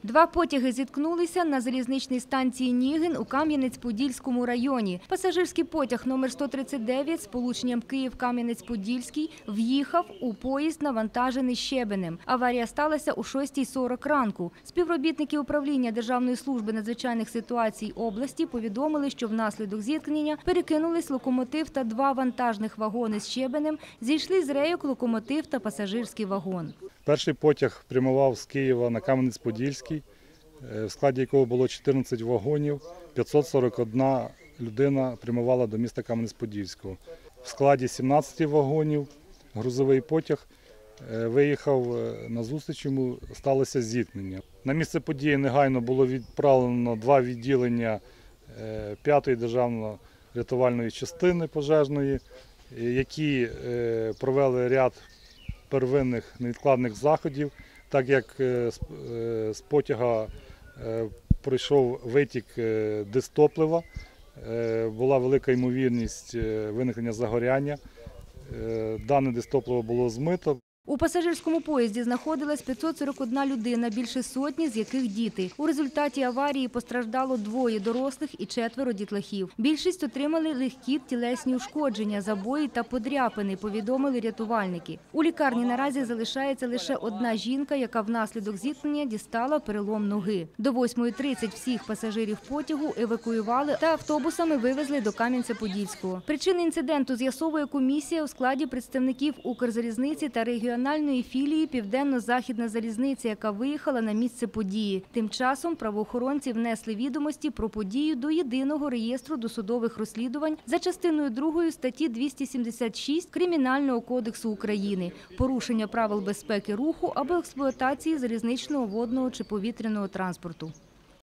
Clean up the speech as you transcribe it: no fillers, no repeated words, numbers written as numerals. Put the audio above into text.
Два потяги зіткнулися на залізничній станції Нігин у Кам'янець-Подільському районі. Пасажирський потяг номер 139 з сполученням Київ-Кам'янець-Подільський в'їхав у поїзд, навантажений щебенем. Аварія сталася о 6:40 ранку. Співробітники управління Державної служби надзвичайних ситуацій області повідомили, що внаслідок зіткнення перекинулись локомотив та два вантажних вагони з щебенем, зійшли з рейок локомотив та пасажирський вагон. Перший потяг прямував з Києва на Кам'янець-Подільський, в складі якого було 14 вагонів, 541 людина прямувала до міста Кам'янець-Подільського. В складі 17 вагонів грузовий потяг виїхав на зустріч, йому сталося зіткнення. На місце події негайно було відправлено два відділення 5-ї державної рятувальної частини пожежної, які провели ряд первинних невідкладних заходів, так як з потяга пройшов витік дизтоплива, була велика ймовірність виникнення загоряння, дане дизтопливо було змито. У пасажирському поїзді знаходилась 541 людина, більше сотні з яких діти. У результаті аварії постраждало 2 дорослих і 4 дітлахів. Більшість отримали легкі тілесні ушкодження, забої та подряпини, повідомили рятувальники. У лікарні наразі залишається лише одна жінка, яка внаслідок зіткнення дістала перелом ноги. До 8:30 всіх пасажирів потягу евакуювали та автобусами вивезли до Кам'янця-Подільського. Причини інциденту з'ясовує комісія у складі представників Укрзалізниці та регіональної філії «Південно-Західна залізниця», яка виїхала на місце події. Тим часом правоохоронці внесли відомості про подію до Єдиного реєстру досудових розслідувань за частиною 2 статті 276 Кримінального кодексу України – порушення правил безпеки руху або експлуатації залізничного, водного чи повітряного транспорту.